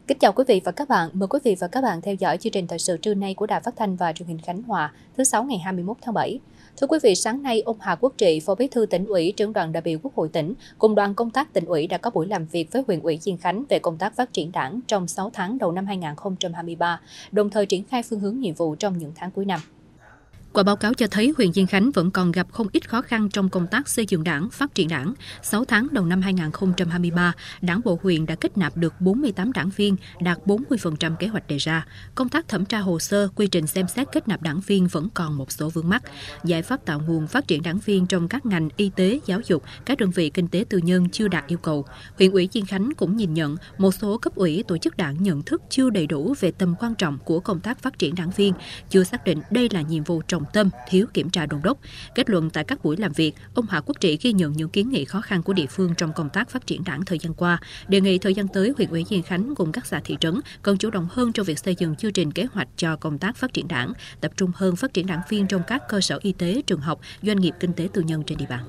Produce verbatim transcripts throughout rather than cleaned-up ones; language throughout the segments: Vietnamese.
Kính chào quý vị và các bạn. Mời quý vị và các bạn theo dõi chương trình thời sự trưa nay của Đài Phát thanh và Truyền hình Khánh Hòa, thứ Sáu ngày hai mươi mốt tháng bảy. Thưa quý vị, sáng nay, ông Hà Quốc Trị, Phó Bí thư Tỉnh ủy, Trưởng đoàn đại biểu Quốc hội tỉnh, cùng đoàn công tác Tỉnh ủy đã có buổi làm việc với huyện ủy Diên Khánh về công tác phát triển Đảng trong sáu tháng đầu năm hai nghìn không trăm hai mươi ba, đồng thời triển khai phương hướng nhiệm vụ trong những tháng cuối năm. Qua báo cáo cho thấy, huyện Diên Khánh vẫn còn gặp không ít khó khăn trong công tác xây dựng Đảng, phát triển Đảng. sáu tháng đầu năm hai nghìn không trăm hai mươi ba, Đảng bộ huyện đã kết nạp được bốn mươi tám đảng viên, đạt bốn mươi phần trăm kế hoạch đề ra. Công tác thẩm tra hồ sơ, quy trình xem xét kết nạp đảng viên vẫn còn một số vướng mắc. Giải pháp tạo nguồn phát triển đảng viên trong các ngành y tế, giáo dục, các đơn vị kinh tế tư nhân chưa đạt yêu cầu. Huyện ủy Diên Khánh cũng nhìn nhận một số cấp ủy, tổ chức đảng nhận thức chưa đầy đủ về tầm quan trọng của công tác phát triển đảng viên, chưa xác định đây là nhiệm vụ trọng tâm, thiếu kiểm tra đôn đốc. Kết luận tại các buổi làm việc, ông Hà Quốc Trị ghi nhận những kiến nghị khó khăn của địa phương trong công tác phát triển Đảng thời gian qua, đề nghị thời gian tới huyện ủy Diên Khánh cùng các xã thị trấn cần chủ động hơn trong việc xây dựng chương trình kế hoạch cho công tác phát triển Đảng, tập trung hơn phát triển đảng viên trong các cơ sở y tế, trường học, doanh nghiệp kinh tế tư nhân trên địa bàn.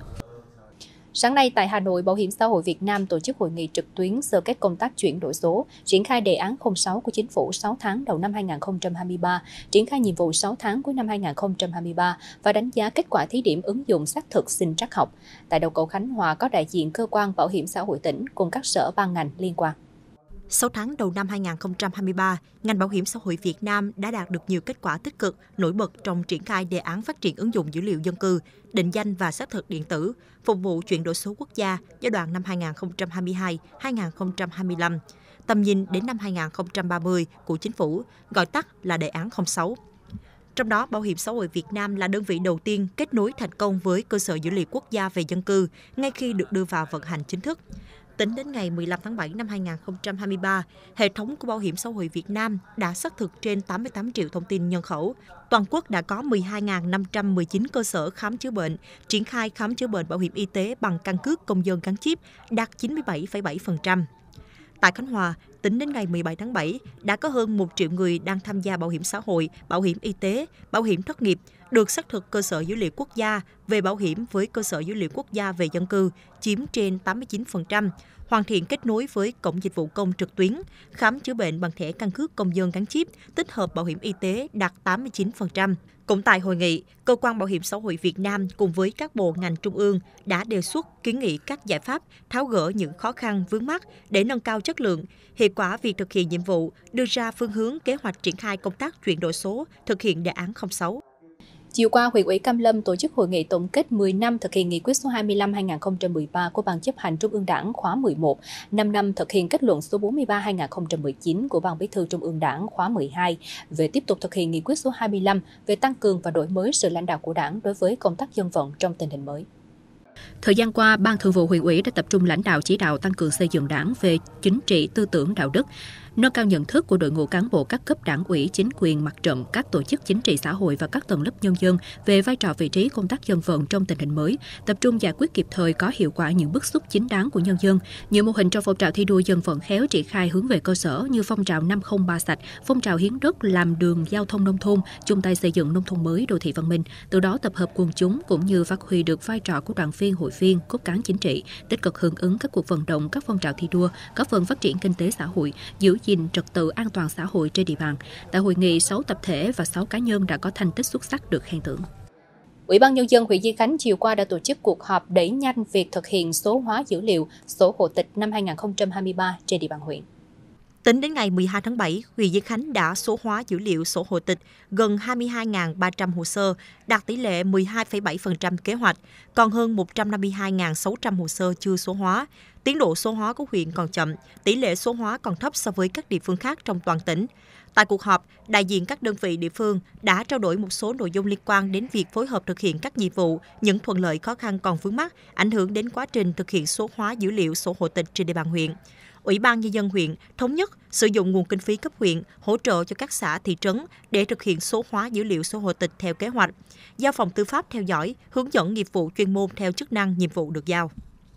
Sáng nay tại Hà Nội, Bảo hiểm xã hội Việt Nam tổ chức hội nghị trực tuyến sơ kết công tác chuyển đổi số, triển khai đề án không sáu của Chính phủ sáu tháng đầu năm hai nghìn không trăm hai mươi ba, triển khai nhiệm vụ sáu tháng cuối năm hai nghìn không trăm hai mươi ba và đánh giá kết quả thí điểm ứng dụng xác thực sinh trắc học. Tại đầu cầu Khánh Hòa có đại diện cơ quan Bảo hiểm xã hội tỉnh cùng các sở ban ngành liên quan. sáu tháng đầu năm hai nghìn không trăm hai mươi ba, ngành Bảo hiểm xã hội Việt Nam đã đạt được nhiều kết quả tích cực, nổi bật trong triển khai đề án phát triển ứng dụng dữ liệu dân cư, định danh và xác thực điện tử, phục vụ chuyển đổi số quốc gia giai đoạn năm hai nghìn không trăm hai mươi hai đến hai nghìn không trăm hai mươi lăm, tầm nhìn đến năm hai nghìn không trăm ba mươi của Chính phủ, gọi tắt là đề án không sáu. Trong đó, Bảo hiểm xã hội Việt Nam là đơn vị đầu tiên kết nối thành công với cơ sở dữ liệu quốc gia về dân cư ngay khi được đưa vào vận hành chính thức. Tính đến ngày mười lăm tháng bảy năm hai nghìn không trăm hai mươi ba, hệ thống của Bảo hiểm xã hội Việt Nam đã xác thực trên tám mươi tám triệu thông tin nhân khẩu. Toàn quốc đã có mười hai nghìn năm trăm mười chín cơ sở khám chữa bệnh, triển khai khám chữa bệnh bảo hiểm y tế bằng căn cước công dân gắn chip, đạt chín mươi bảy phẩy bảy phần trăm. Tại Khánh Hòa, tính đến ngày mười bảy tháng bảy, đã có hơn một triệu người đang tham gia bảo hiểm xã hội, bảo hiểm y tế, bảo hiểm thất nghiệp, được xác thực cơ sở dữ liệu quốc gia về bảo hiểm với cơ sở dữ liệu quốc gia về dân cư, chiếm trên tám mươi chín phần trăm, hoàn thiện kết nối với cổng dịch vụ công trực tuyến, khám chữa bệnh bằng thẻ căn cước công dân gắn chip, tích hợp bảo hiểm y tế đạt tám mươi chín phần trăm. Cũng tại hội nghị, Cơ quan Bảo hiểm xã hội Việt Nam cùng với các bộ ngành trung ương đã đề xuất kiến nghị các giải pháp tháo gỡ những khó khăn vướng mắc để nâng cao chất lượng, hiệu quả việc thực hiện nhiệm vụ, đưa ra phương hướng kế hoạch triển khai công tác chuyển đổi số, thực hiện đề án không sáu. Chiều qua, huyện ủy Cam Lâm tổ chức hội nghị tổng kết mười năm thực hiện nghị quyết số hai mươi lăm trên hai nghìn không trăm mười ba của Ban chấp hành Trung ương Đảng khóa mười một, năm năm thực hiện kết luận số bốn mươi ba trên hai nghìn không trăm mười chín của Ban Bí thư Trung ương Đảng khóa mười hai về tiếp tục thực hiện nghị quyết số hai mươi lăm về tăng cường và đổi mới sự lãnh đạo của Đảng đối với công tác dân vận trong tình hình mới. Thời gian qua, Ban Thường vụ huyện ủy đã tập trung lãnh đạo chỉ đạo tăng cường xây dựng Đảng về chính trị, tư tưởng, đạo đức, nâng cao nhận thức của đội ngũ cán bộ các cấp đảng ủy, chính quyền, mặt trận, các tổ chức chính trị xã hội và các tầng lớp nhân dân về vai trò vị trí công tác dân vận trong tình hình mới, tập trung giải quyết kịp thời có hiệu quả những bức xúc chính đáng của nhân dân. Nhiều mô hình trong phong trào thi đua dân vận khéo triển khai hướng về cơ sở như phong trào năm không ba sạch, phong trào hiến đất làm đường giao thông nông thôn, chung tay xây dựng nông thôn mới, đô thị văn minh, từ đó tập hợp quần chúng cũng như phát huy được vai trò của đoàn viên, hội viên, cốt cán chính trị, tích cực hưởng ứng các cuộc vận động, các phong trào thi đua, góp phần phát triển kinh tế xã hội, giữ gìn trật tự an toàn xã hội trên địa bàn. Tại hội nghị, sáu tập thể và sáu cá nhân đã có thành tích xuất sắc được khen thưởng. Ủy ban Nhân dân huyện Diên Khánh chiều qua đã tổ chức cuộc họp đẩy nhanh việc thực hiện số hóa dữ liệu sổ hộ tịch năm hai nghìn không trăm hai mươi ba trên địa bàn huyện. Tính đến ngày mười hai tháng bảy, huyện Diên Khánh đã số hóa dữ liệu sổ hộ tịch gần hai mươi hai nghìn ba trăm hồ sơ, đạt tỷ lệ mười hai phẩy bảy phần trăm kế hoạch, còn hơn một trăm năm mươi hai nghìn sáu trăm hồ sơ chưa số hóa. Tiến độ số hóa của huyện còn chậm, tỷ lệ số hóa còn thấp so với các địa phương khác trong toàn tỉnh. Tại cuộc họp, đại diện các đơn vị địa phương đã trao đổi một số nội dung liên quan đến việc phối hợp thực hiện các nhiệm vụ, những thuận lợi khó khăn còn vướng mắc, ảnh hưởng đến quá trình thực hiện số hóa dữ liệu sổ hộ tịch trên địa bàn huyện. Ủy ban Nhân dân huyện thống nhất sử dụng nguồn kinh phí cấp huyện hỗ trợ cho các xã thị trấn để thực hiện số hóa dữ liệu sổ hộ tịch theo kế hoạch, giao phòng tư pháp theo dõi, hướng dẫn nghiệp vụ chuyên môn theo chức năng nhiệm vụ được giao.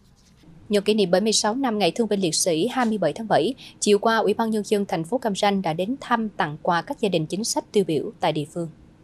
Nhân kỷ niệm bảy mươi sáu năm Ngày Thương binh Liệt sĩ hai mươi bảy tháng bảy, chiều qua, Ủy ban Nhân dân thành phố Cam Ranh đã đến thăm tặng quà các gia đình chính sách tiêu biểu tại địa phương.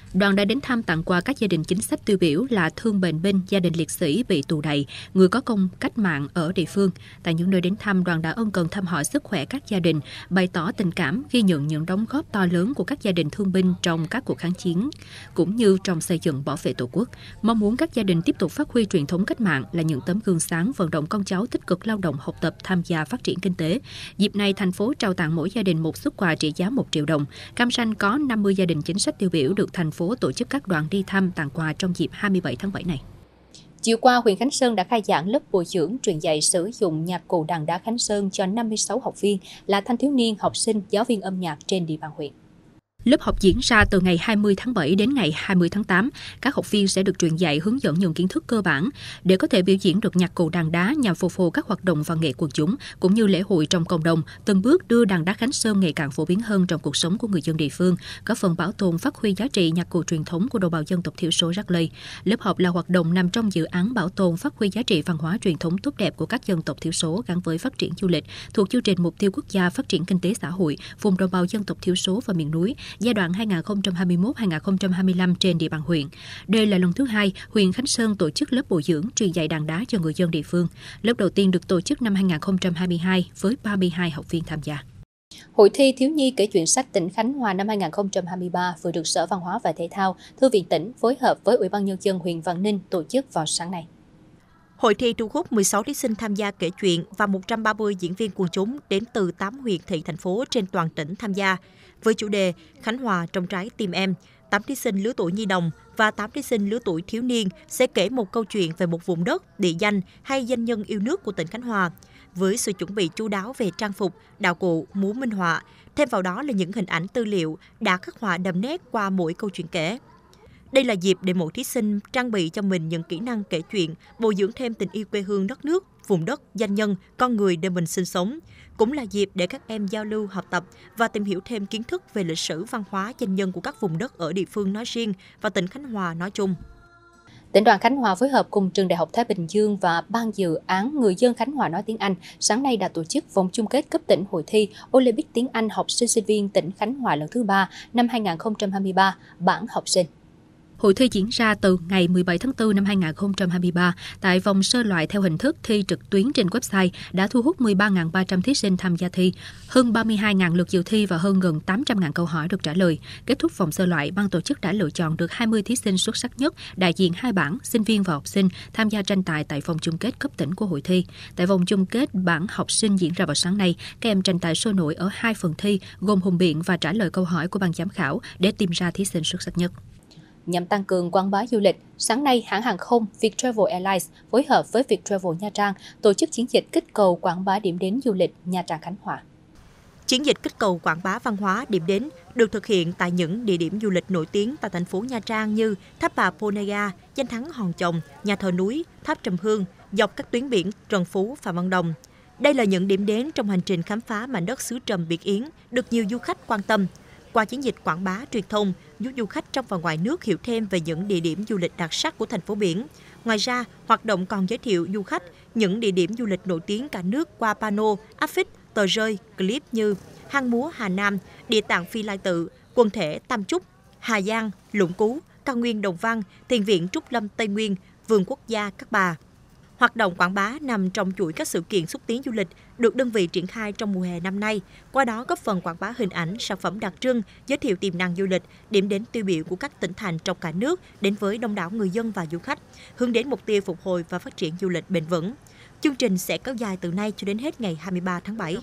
Đoàn đã đến thăm tặng quà các gia đình chính sách tiêu biểu là thương bệnh binh, gia đình liệt sĩ bị tù đày, người có công cách mạng ở địa phương. Tại những nơi đến thăm, đoàn đã ân cần thăm hỏi sức khỏe các gia đình, bày tỏ tình cảm, ghi nhận những đóng góp to lớn của các gia đình thương binh trong các cuộc kháng chiến, cũng như trong xây dựng bảo vệ Tổ quốc. Mong muốn các gia đình tiếp tục phát huy truyền thống cách mạng là những tấm gương sáng vận động con cháu tích cực lao động, học tập, tham gia phát triển kinh tế. Dịp này, thành phố trao tặng mỗi gia đình một suất quà trị giá một triệu đồng. Cam Ranh có năm mươi gia đình chính sách tiêu biểu được thành phố tổ chức các đoàn đi thăm tặng quà trong dịp hai mươi bảy tháng bảy này. Chiều qua, huyện Khánh Sơn đã khai giảng lớp bồi dưỡng truyền dạy sử dụng nhạc cụ đàn đá Khánh Sơn cho năm mươi sáu học viên là thanh thiếu niên, học sinh, giáo viên âm nhạc trên địa bàn huyện. Lớp học diễn ra từ ngày hai mươi tháng bảy đến ngày hai mươi tháng tám. Các học viên sẽ được truyền dạy hướng dẫn những kiến thức cơ bản để có thể biểu diễn được nhạc cụ đàn đá nhằm phục vụ các hoạt động văn nghệ quần chúng cũng như lễ hội trong cộng đồng, từng bước đưa đàn đá Khánh Sơn ngày càng phổ biến hơn trong cuộc sống của người dân địa phương, góp phần bảo tồn phát huy giá trị nhạc cụ truyền thống của đồng bào dân tộc thiểu số Rắc Lây. Lớp học là hoạt động nằm trong dự án bảo tồn phát huy giá trị văn hóa truyền thống tốt đẹp của các dân tộc thiểu số gắn với phát triển du lịch thuộc chương trình Mục tiêu Quốc gia Phát triển Kinh tế Xã hội vùng đồng bào dân tộc thiểu số và miền núi giai đoạn hai nghìn không trăm hai mươi mốt đến hai nghìn không trăm hai mươi lăm trên địa bàn huyện. Đây là lần thứ hai huyện Khánh Sơn tổ chức lớp bồi dưỡng truyền dạy đàn đá cho người dân địa phương. Lớp đầu tiên được tổ chức năm hai nghìn không trăm hai mươi hai với ba mươi hai học viên tham gia. Hội thi thiếu nhi kể chuyện sách tỉnh Khánh Hòa năm hai nghìn không trăm hai mươi ba vừa được Sở Văn hóa và Thể thao, Thư viện tỉnh phối hợp với Ủy ban Nhân dân huyện Vạn Ninh tổ chức vào sáng nay. Hội thi thu hút mười sáu thí sinh tham gia kể chuyện và một trăm ba mươi diễn viên quần chúng đến từ tám huyện, thị, thành phố trên toàn tỉnh tham gia. Với chủ đề Khánh Hòa trong trái tim em, tám thí sinh lứa tuổi nhi đồng và tám thí sinh lứa tuổi thiếu niên sẽ kể một câu chuyện về một vùng đất, địa danh hay danh nhân yêu nước của tỉnh Khánh Hòa. Với sự chuẩn bị chu đáo về trang phục, đạo cụ, múa minh họa, thêm vào đó là những hình ảnh tư liệu đã khắc họa đậm nét qua mỗi câu chuyện kể. Đây là dịp để mỗi thí sinh trang bị cho mình những kỹ năng kể chuyện, bồi dưỡng thêm tình yêu quê hương đất nước, vùng đất, danh nhân, con người nơi mình sinh sống. Cũng là dịp để các em giao lưu, học tập và tìm hiểu thêm kiến thức về lịch sử, văn hóa, danh nhân của các vùng đất ở địa phương nói riêng và tỉnh Khánh Hòa nói chung. Tỉnh đoàn Khánh Hòa phối hợp cùng Trường Đại học Thái Bình Dương và Ban dự án Người dân Khánh Hòa nói tiếng Anh sáng nay đã tổ chức vòng chung kết cấp tỉnh hội thi Olympic tiếng Anh học sinh sinh viên tỉnh Khánh Hòa lần thứ ba năm hai nghìn không trăm hai mươi ba, bảng học sinh. Hội thi diễn ra từ ngày mười bảy tháng tư năm hai nghìn không trăm hai mươi ba tại vòng sơ loại theo hình thức thi trực tuyến trên website đã thu hút mười ba nghìn ba trăm thí sinh tham gia thi, hơn ba mươi hai nghìn lượt dự thi và hơn gần tám trăm nghìn câu hỏi được trả lời. Kết thúc vòng sơ loại, ban tổ chức đã lựa chọn được hai mươi thí sinh xuất sắc nhất, đại diện hai bảng, sinh viên và học sinh tham gia tranh tài tại vòng chung kết cấp tỉnh của hội thi. Tại vòng chung kết bảng học sinh diễn ra vào sáng nay, các em tranh tài sôi nổi ở hai phần thi gồm hùng biện và trả lời câu hỏi của ban giám khảo để tìm ra thí sinh xuất sắc nhất. Nhằm tăng cường quảng bá du lịch, sáng nay hãng hàng không Viettravel Airlines phối hợp với Viettravel Nha Trang tổ chức chiến dịch kích cầu quảng bá điểm đến du lịch Nha Trang Khánh Hòa. Chiến dịch kích cầu quảng bá văn hóa điểm đến được thực hiện tại những địa điểm du lịch nổi tiếng tại thành phố Nha Trang như Tháp Bà Ponagar, Danh thắng Hòn Chồng, Nhà thờ núi, Tháp Trầm Hương, dọc các tuyến biển Trần Phú, Phạm Văn Đồng. Đây là những điểm đến trong hành trình khám phá mảnh đất xứ Trầm Biệt Yến được nhiều du khách quan tâm. Qua chiến dịch quảng bá truyền thông, giúp du khách trong và ngoài nước hiểu thêm về những địa điểm du lịch đặc sắc của thành phố biển. Ngoài ra, hoạt động còn giới thiệu du khách những địa điểm du lịch nổi tiếng cả nước qua pano, áp phích, tờ rơi, clip như hang múa Hà Nam, địa tạng Phi Lai Tự, quần thể Tam Trúc, Hà Giang, Lũng Cú, cao nguyên Đồng Văn, thiền viện Trúc Lâm Tây Nguyên, vườn quốc gia Cát Bà. Hoạt động quảng bá nằm trong chuỗi các sự kiện xúc tiến du lịch được đơn vị triển khai trong mùa hè năm nay, qua đó góp phần quảng bá hình ảnh, sản phẩm đặc trưng, giới thiệu tiềm năng du lịch, điểm đến tiêu biểu của các tỉnh thành trong cả nước đến với đông đảo người dân và du khách, hướng đến mục tiêu phục hồi và phát triển du lịch bền vững. Chương trình sẽ kéo dài từ nay cho đến hết ngày hai mươi ba tháng bảy.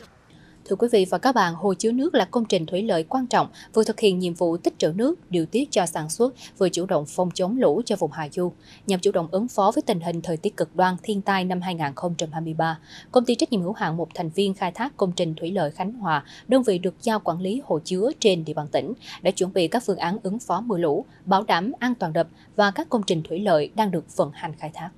Thưa quý vị và các bạn, hồ chứa nước là công trình thủy lợi quan trọng, vừa thực hiện nhiệm vụ tích trữ nước, điều tiết cho sản xuất, vừa chủ động phòng chống lũ cho vùng hạ du. Nhằm chủ động ứng phó với tình hình thời tiết cực đoan thiên tai năm hai nghìn không trăm hai mươi ba, Công ty trách nhiệm hữu hạn một thành viên khai thác công trình thủy lợi Khánh Hòa, đơn vị được giao quản lý hồ chứa trên địa bàn tỉnh, đã chuẩn bị các phương án ứng phó mưa lũ, bảo đảm an toàn đập và các công trình thủy lợi đang được vận hành khai thác.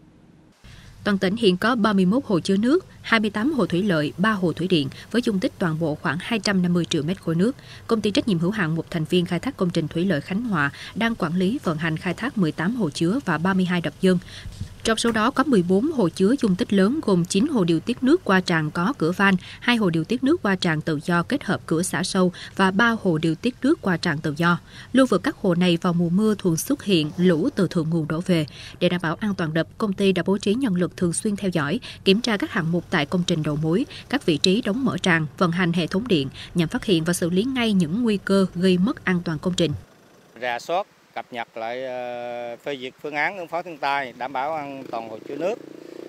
Toàn tỉnh hiện có ba mươi mốt hồ chứa nước, hai mươi tám hồ thủy lợi, ba hồ thủy điện với dung tích toàn bộ khoảng hai trăm năm mươi triệu mét khối nước. Công ty trách nhiệm hữu hạn một thành viên khai thác công trình thủy lợi Khánh Hòa đang quản lý vận hành khai thác mười tám hồ chứa và ba mươi hai đập dâng. Trong số đó có mười bốn hồ chứa dung tích lớn gồm chín hồ điều tiết nước qua tràn có cửa van, hai hồ điều tiết nước qua tràn tự do kết hợp cửa xả sâu và ba hồ điều tiết nước qua tràn tự do. Lưu vực các hồ này vào mùa mưa thường xuất hiện lũ từ thượng nguồn đổ về. Để đảm bảo an toàn đập, công ty đã bố trí nhân lực thường xuyên theo dõi, kiểm tra các hạng mục tại công trình đầu mối, các vị trí đóng mở tràn, vận hành hệ thống điện nhằm phát hiện và xử lý ngay những nguy cơ gây mất an toàn công trình. Rà soát, cập nhật lại phê duyệt phương án ứng phó thiên tai, đảm bảo an toàn hồ chứa nước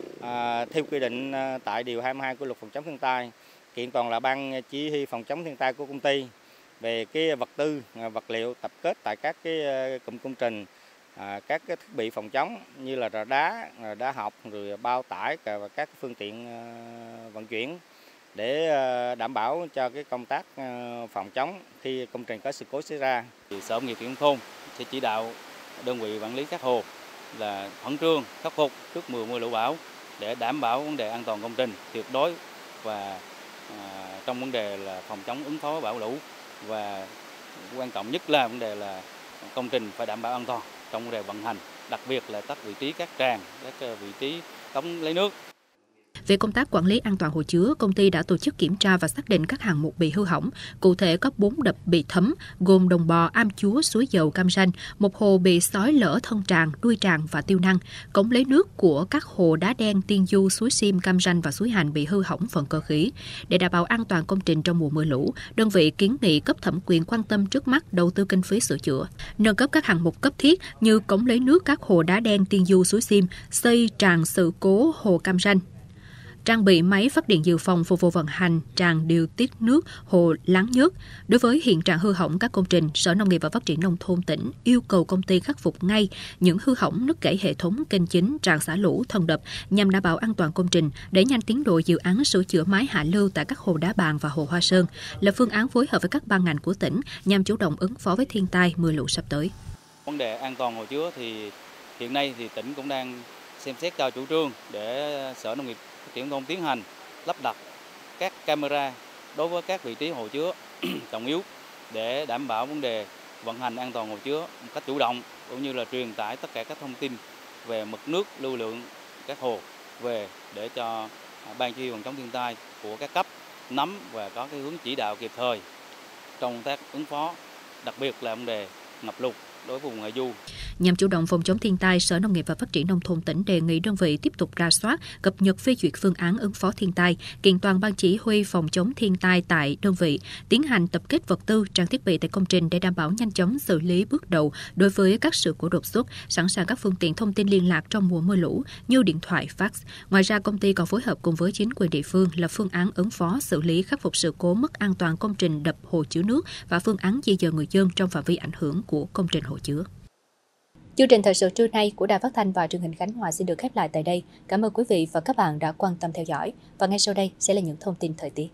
à, theo quy định tại điều hai mươi hai của luật phòng chống thiên tai. Kiện toàn là ban chỉ huy phòng chống thiên tai của công ty về cái vật tư, vật liệu tập kết tại các cái cụm công trình, à, các cái thiết bị phòng chống như là rà đá, đá học, rồi bao tải và các phương tiện vận chuyển để đảm bảo cho cái công tác phòng chống khi công trình có sự cố xảy ra. Thì Sở Nông nghiệp Phát triển Nông thôn sẽ chỉ đạo đơn vị quản lý các hồ là khẩn trương khắc phục trước mùa mưa lũ bão để đảm bảo vấn đề an toàn công trình tuyệt đối và à, trong vấn đề là phòng chống ứng phó bão lũ, và quan trọng nhất là vấn đề là công trình phải đảm bảo an toàn trong vấn đề vận hành, đặc biệt là các vị trí các tràn, các vị trí cống lấy nước. Về công tác quản lý an toàn hồ chứa, công ty đã tổ chức kiểm tra và xác định các hạng mục bị hư hỏng. Cụ thể có bốn đập bị thấm, gồm Đồng Bò, Am Chúa, Suối Dầu, Cam Ranh, một hồ bị xói lở thân tràn, đuôi tràn và tiêu năng. Cống lấy nước của các hồ Đá Đen, Tiên Du, Suối Sim, Cam Ranh và Suối Hành bị hư hỏng phần cơ khí. Để đảm bảo an toàn công trình trong mùa mưa lũ, đơn vị kiến nghị cấp thẩm quyền quan tâm trước mắt đầu tư kinh phí sửa chữa, nâng cấp các hạng mục cấp thiết như cống lấy nước các hồ Đá Đen, Tiên Du, Suối Sim, xây tràn sự cố hồ Cam Ranh, trang bị máy phát điện dự phòng phục vụ vận hành tràn điều tiết nước hồ Láng Nhớt. Đối với hiện trạng hư hỏng các công trình, Sở Nông nghiệp và Phát triển Nông thôn tỉnh yêu cầu công ty khắc phục ngay những hư hỏng nứt gãy hệ thống kênh chính, tràn xả lũ, thân đập nhằm đảm bảo an toàn công trình, đẩy nhanh tiến độ dự án sửa chữa mái hạ lưu tại các hồ Đá Bàn và hồ Hoa Sơn, lập phương án phối hợp với các ban ngành của tỉnh nhằm chủ động ứng phó với thiên tai mưa lũ sắp tới. Vấn đề an toàn hồ chứa thì hiện nay thì tỉnh cũng đang xem xét cho chủ trương để Sở Nông nghiệp Phát triển Nông thôn tiến hành lắp đặt các camera đối với các vị trí hồ chứa trọng yếu để đảm bảo vấn đề vận hành an toàn hồ chứa một cách chủ động, cũng như là truyền tải tất cả các thông tin về mực nước, lưu lượng các hồ về để cho ban chỉ huy phòng chống thiên tai của các cấp nắm và có cái hướng chỉ đạo kịp thời trong công tác ứng phó, đặc biệt là vấn đề ngập lụt đối với vùng hạ du. Nhằm chủ động phòng chống thiên tai, Sở Nông nghiệp và Phát triển Nông thôn tỉnh đề nghị đơn vị tiếp tục rà soát, cập nhật phê duyệt phương án ứng phó thiên tai, kiện toàn ban chỉ huy phòng chống thiên tai tại đơn vị, tiến hành tập kết vật tư, trang thiết bị tại công trình để đảm bảo nhanh chóng xử lý bước đầu đối với các sự cố đột xuất, sẵn sàng các phương tiện thông tin liên lạc trong mùa mưa lũ như điện thoại, fax. Ngoài ra, công ty còn phối hợp cùng với chính quyền địa phương lập phương án ứng phó, xử lý, khắc phục sự cố mất an toàn công trình đập hồ chứa nước và phương án di dời người dân trong phạm vi ảnh hưởng của công trình hồ chứa. Chương trình thời sự trưa nay của Đài Phát thanh và Truyền hình Khánh Hòa xin được khép lại tại đây. Cảm ơn quý vị và các bạn đã quan tâm theo dõi. Và ngay sau đây sẽ là những thông tin thời tiết.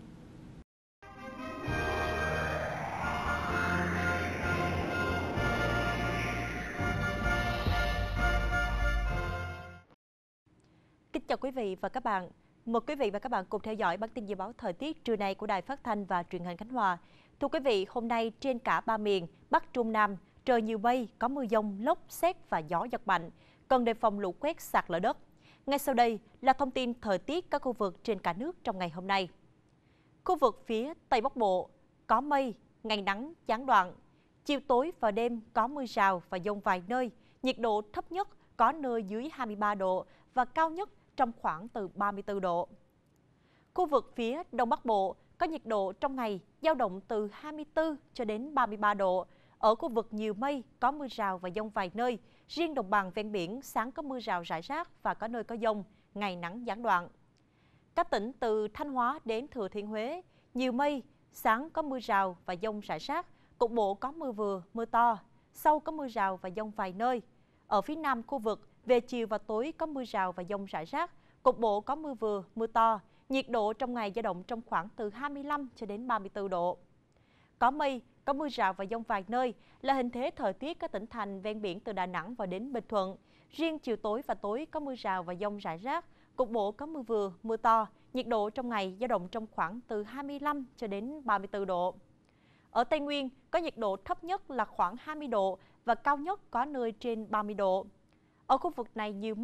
Kính chào quý vị và các bạn. Mời quý vị và các bạn cùng theo dõi bản tin dự báo thời tiết trưa nay của Đài Phát thanh và Truyền hình Khánh Hòa. Thưa quý vị, hôm nay trên cả ba miền Bắc, Trung, Nam, trời nhiều mây, có mưa dông, lốc, sét và gió giật mạnh, cần đề phòng lũ quét, sạt lở đất. Ngay sau đây là thông tin thời tiết các khu vực trên cả nước trong ngày hôm nay. Khu vực phía Tây Bắc Bộ có mây, ngày nắng gián đoạn. Chiều tối và đêm có mưa rào và dông vài nơi, nhiệt độ thấp nhất có nơi dưới hai mươi ba độ và cao nhất trong khoảng từ ba mươi tư độ. Khu vực phía Đông Bắc Bộ có nhiệt độ trong ngày dao động từ hai mươi tư cho đến ba mươi ba độ. Ở khu vực nhiều mây, có mưa rào và dông vài nơi. Riêng đồng bằng ven biển, sáng có mưa rào rải rác và có nơi có dông, ngày nắng gián đoạn. Các tỉnh từ Thanh Hóa đến Thừa Thiên Huế, nhiều mây, sáng có mưa rào và dông rải rác, cục bộ có mưa vừa, mưa to, sau có mưa rào và dông vài nơi. Ở phía Nam khu vực, về chiều và tối có mưa rào và dông rải rác, cục bộ có mưa vừa, mưa to, nhiệt độ trong ngày dao động trong khoảng từ hai mươi lăm cho đến ba mươi tư độ. Có mây, có mưa rào và dông vài nơi là hình thế thời tiết các tỉnh thành ven biển từ Đà Nẵng và đến Bình Thuận. Riêng chiều tối và tối có mưa rào và dông rải rác, cục bộ có mưa vừa, mưa to, nhiệt độ trong ngày dao động trong khoảng từ hai mươi lăm cho đến ba mươi tư độ. Ở Tây Nguyên có nhiệt độ thấp nhất là khoảng hai mươi độ và cao nhất có nơi trên ba mươi độ. Ở khu vực này nhiều mây,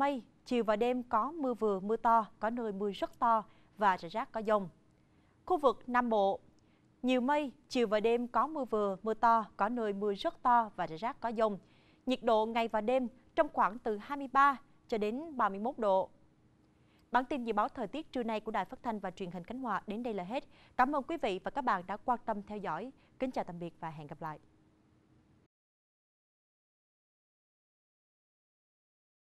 chiều và đêm có mưa vừa, mưa to, có nơi mưa rất to và rải rác có dông. Khu vực Nam Bộ, nhiều mây, chiều và đêm có mưa vừa, mưa to, có nơi mưa rất to và rải rác có dông. Nhiệt độ ngày và đêm trong khoảng từ hai mươi ba cho đến ba mươi mốt độ. Bản tin dự báo thời tiết trưa nay của Đài Phát thanh và Truyền hình Khánh Hòa đến đây là hết. Cảm ơn quý vị và các bạn đã quan tâm theo dõi. Kính chào tạm biệt và hẹn gặp lại.